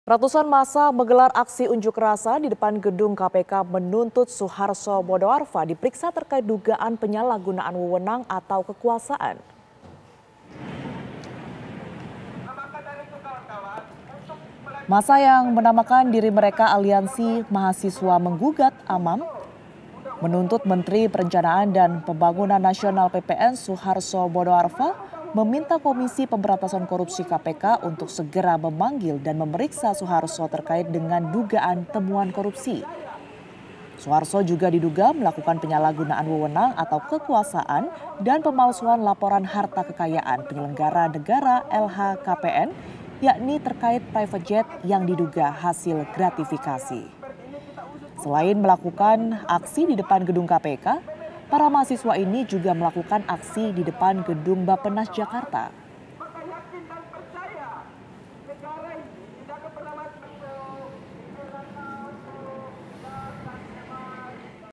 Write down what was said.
Ratusan massa menggelar aksi unjuk rasa di depan gedung KPK menuntut Suharso Modoarfa diperiksa terkait dugaan penyalahgunaan wewenang atau kekuasaan. Massa yang menamakan diri mereka Aliansi Mahasiswa Menggugat (AMAM) menuntut Menteri Perencanaan dan Pembangunan Nasional PPN Suharso Modoarfa meminta Komisi Pemberantasan Korupsi KPK untuk segera memanggil dan memeriksa Suharso terkait dengan dugaan temuan korupsi. Suharso juga diduga melakukan penyalahgunaan wewenang atau kekuasaan dan pemalsuan laporan harta kekayaan penyelenggara negara LHKPN, yakni terkait private jet yang diduga hasil gratifikasi. Selain melakukan aksi di depan gedung KPK, para mahasiswa ini juga melakukan aksi di depan gedung Bappenas Jakarta.